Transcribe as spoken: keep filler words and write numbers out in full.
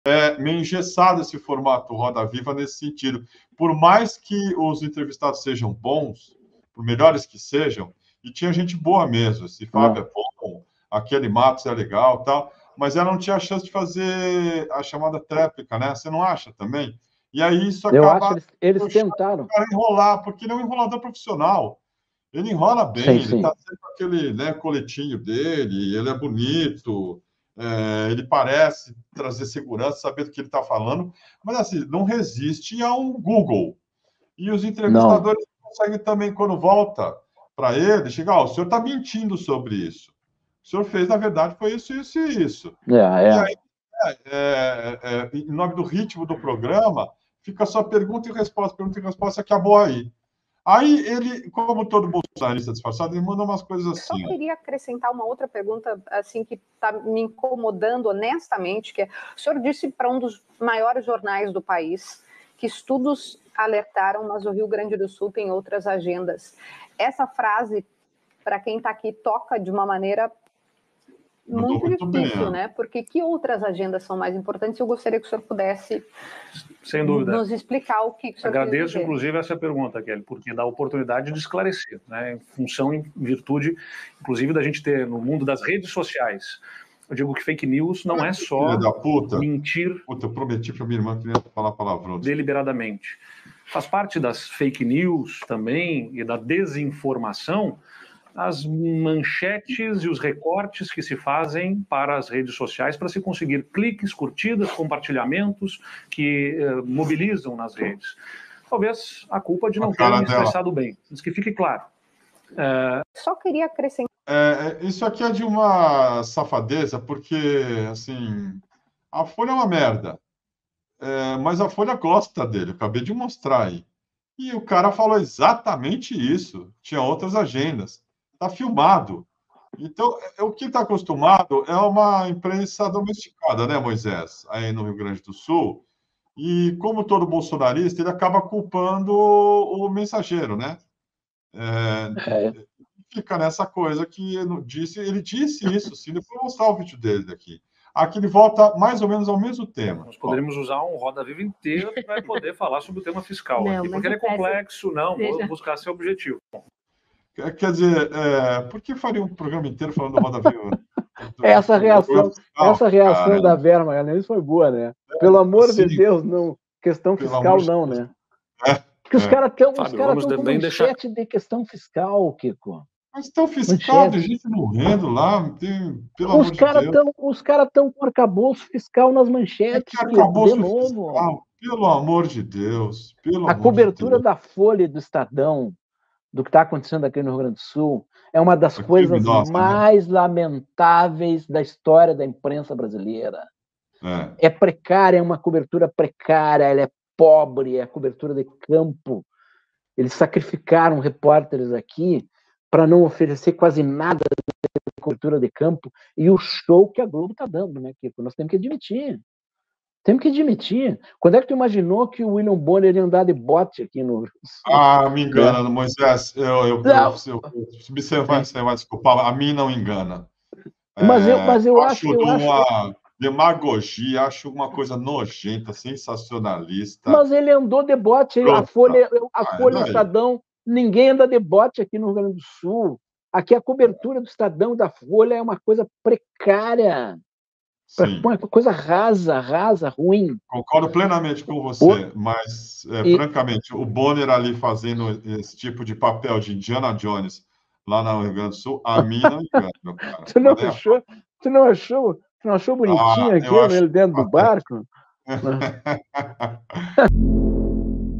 é meio engessado esse formato Roda Viva nesse sentido. Por mais que os entrevistados sejam bons, por melhores que sejam, e tinha gente boa mesmo, esse Fábio é bom, aquele Matos é legal, tal, mas ela não tinha a chance de fazer a chamada tréplica, né? Você não acha também? E aí isso Eu acaba... acho que eles, eles tentaram. Para enrolar, porque ele é um enrolador profissional. Ele enrola bem, sim, ele sim. está sempre com aquele, né, coletinho dele, ele é bonito, é, ele parece trazer segurança, saber do que ele está falando, mas assim, não resiste ao Google. E os entrevistadores não conseguem também, quando volta para ele, chegar, oh, o senhor está mentindo sobre isso. O senhor fez, na verdade, foi isso, isso e isso. É, é. E aí, é, é, é, em nome do ritmo do programa, fica só pergunta e resposta, pergunta e resposta, acabou aí. Aí ele, como todo bolsonarista disfarçado, ele manda umas coisas assim. Só queria acrescentar uma outra pergunta assim que está me incomodando honestamente, que é, o senhor disse para um dos maiores jornais do país que estudos alertaram, mas o Rio Grande do Sul tem outras agendas. Essa frase, para quem está aqui, toca de uma maneira muito, muito difícil, bem, né? Porque que outras agendas são mais importantes? Eu gostaria que o senhor pudesse Sem dúvida. nos explicar o que o senhor Agradeço, inclusive, essa pergunta, Kelly, porque dá a oportunidade de esclarecer, né? Em função, em virtude, inclusive, da gente ter, no mundo das redes sociais, eu digo que fake news não é só Filha da puta. mentir... Puta, eu prometi para minha irmã que não ia falar palavrão. Deliberadamente. Faz parte das fake news também e da desinformação as manchetes e os recortes que se fazem para as redes sociais para se conseguir cliques, curtidas, compartilhamentos que eh, mobilizam nas redes. Talvez a culpa de não ter me expressado bem, mas que fique claro. É... Só queria acrescentar... É, isso aqui é de uma safadeza, porque, assim, a Folha é uma merda, é, mas a Folha gosta dele, eu acabei de mostrar aí. E o cara falou exatamente isso, tinha outras agendas. Está filmado. Então, o que está acostumado é uma imprensa domesticada, né, Moisés? Aí no Rio Grande do Sul. E, como todo bolsonarista, ele acaba culpando o mensageiro, né? É, é. Fica nessa coisa que ele disse, ele disse isso, sim, depois eu vou mostrar o vídeo dele daqui. Aqui ele volta mais ou menos ao mesmo tema. Nós poderíamos usar um Roda Viva inteiro para poder falar sobre o tema fiscal não, aqui, porque ele é complexo, não, veja. Vou buscar seu objetivo. Quer dizer, é, por que faria um programa inteiro falando do Roda Viva? Essa reação, fiscal, essa reação cara. da Vera Magalhães foi boa, né? Pelo amor Sim. de Deus, não. Questão Pelo fiscal, não, né? É, Porque é. os caras estão com manchete deixar... de questão fiscal, Kiko. Mas questão fiscal, de gente morrendo lá, tem, pelo os amor cara de Deus. Tão, os caras estão com arcabouço fiscal nas manchetes, Kiko, de novo. Fiscal, pelo amor de Deus. Pelo A amor cobertura de Deus. da Folha e do Estadão, do que está acontecendo aqui no Rio Grande do Sul, é uma das é coisas criminosa, mais né? lamentáveis da história da imprensa brasileira. É. é precária, é uma cobertura precária, ela é pobre, é a cobertura de campo. Eles sacrificaram repórteres aqui para não oferecer quase nada de cobertura de campo e o show que a Globo está dando, né, Kiko? Nós temos que admitir. Temos que admitir. Quando é que tu imaginou que o William Bonner ia andar de bote aqui no... Ah, me engana, é. Moisés. Eu, eu, eu, eu, você, vai, você vai desculpar, a mim não engana. Mas eu, mas eu, eu acho... acho eu uma acho... demagogia, acho uma coisa nojenta, sensacionalista. Mas ele andou de bote, a Folha, a Folha e o Estadão, ninguém anda de bote aqui no Rio Grande do Sul. Aqui a cobertura do Estadão e da Folha é uma coisa precária. Sim. Uma coisa rasa, rasa, ruim. Concordo plenamente com você, o... mas, é, e... francamente, o Bonner ali fazendo esse tipo de papel de Indiana Jones lá no Rio Grande do Sul, a mim não engana, meu cara. tu, não achou, a... tu não achou? Tu não achou bonitinho ah, aquilo, acho... ele dentro do barco?